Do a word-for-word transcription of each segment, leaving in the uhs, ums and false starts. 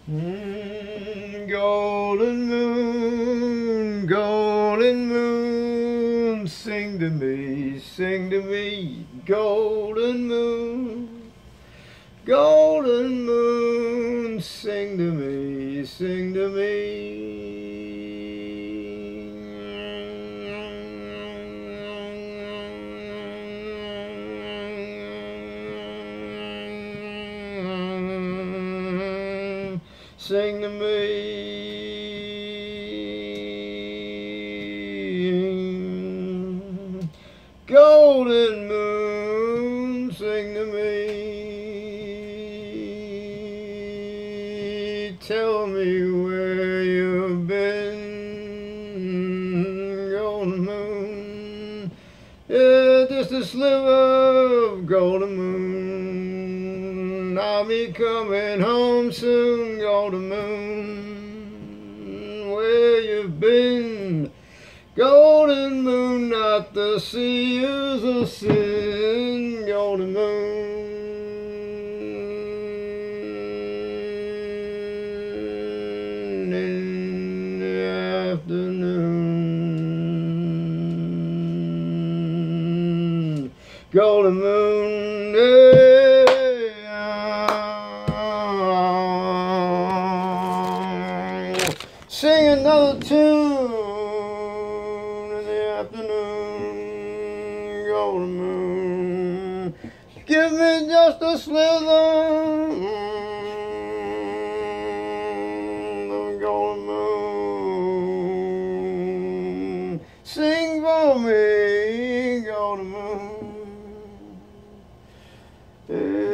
Mm, golden moon, golden moon, sing to me, sing to me, golden moon, golden moon, sing to me, sing to me. Sing to me, golden moon, sing to me. Tell me where you've been, golden moon. Yeah, just a sliver of golden moon. I'll be coming home soon, golden moon. Where you've been, golden moon, not to see you's a sin, golden moon. In the afternoon, golden moon, yeah. Sing another tune in the afternoon, golden moon. Give me just a slither of golden moon. Sing for me, golden moon. Yeah.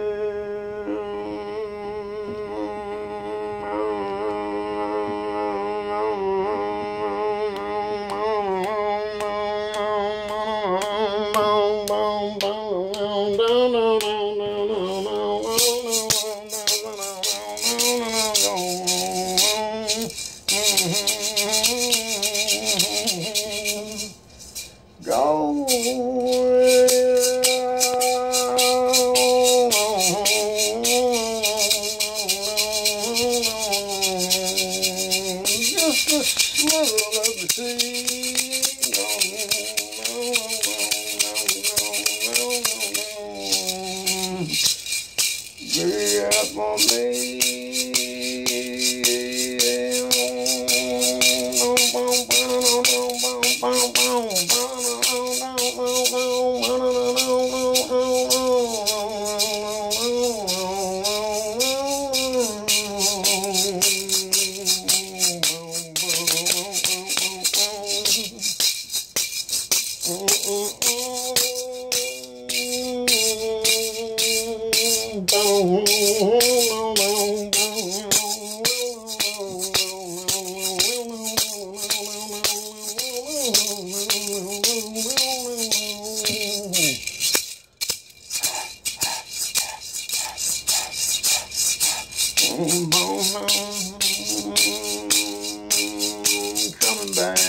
Go just a sliver of the sea. Be up for me. Coming back.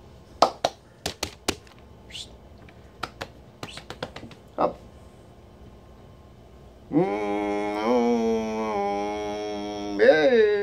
Up. Mm, yeah.